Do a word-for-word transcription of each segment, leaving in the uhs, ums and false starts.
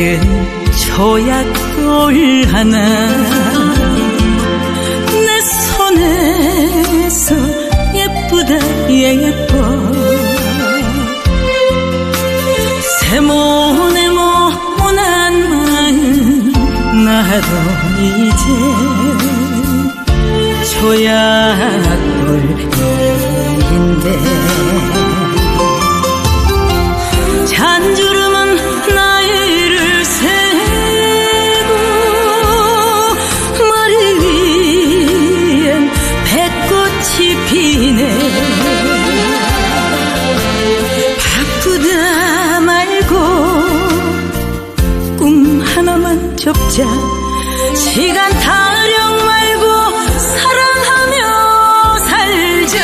잊은 초약돌 하나 내 손에서 예쁘다 예뻐 세모네모난 마음 나도 이제 초약돌인데 잔주름은 나이를 세고 머리 위엔 배꽃이 피네 바쁘다 말고 꿈 하나만 접자 시간 타령 말고 사랑하며 살자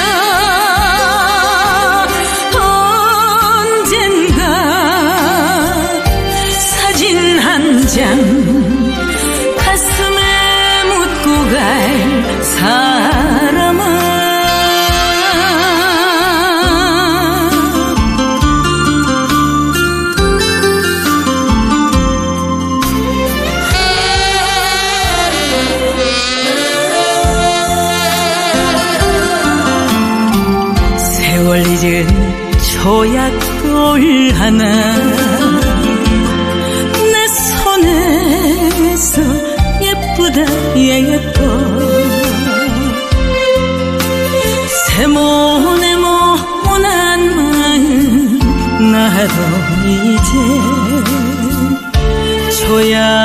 언젠가 사진 한 장 가슴에 묻고 갈 사람아 세월 잊은 초약돌 하나 내 손에서 예쁘다 예뻐 세모네모난 마음 나도 이제 초약